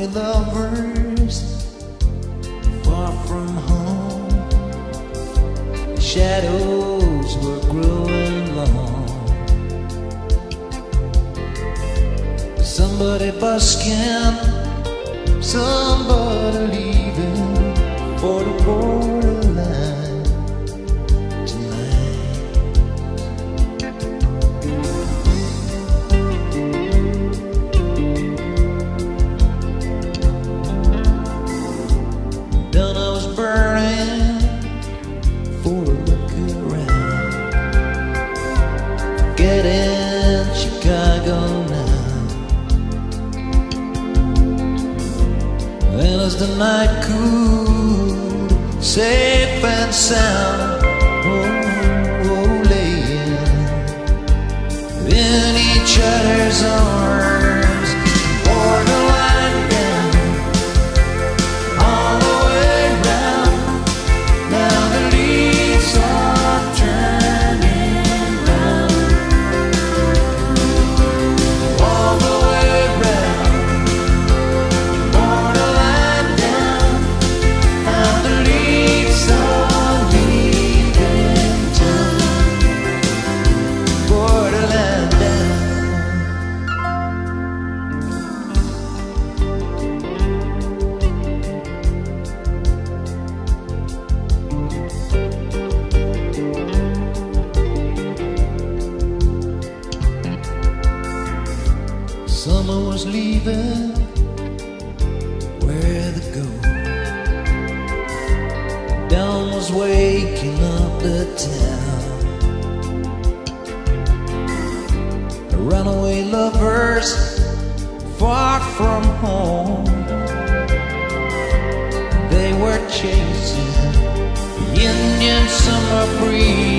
lovers far from home. Shadows were growing long. Somebody busking, somebody leaving for the borderline tonight. Done, I was burning for a look around. Get in Chicago now. And as the night cooled, safe and sound, laying in each other's arms, borderline down, all the way round. Now the leaves are turning round, all the way round, borderline down. Now the leaves are leaving town, borderline down. Summer was leaving, where to go? Dawn was waking up the town. Runaway lovers far from home. They were chasing the Indian summer breeze.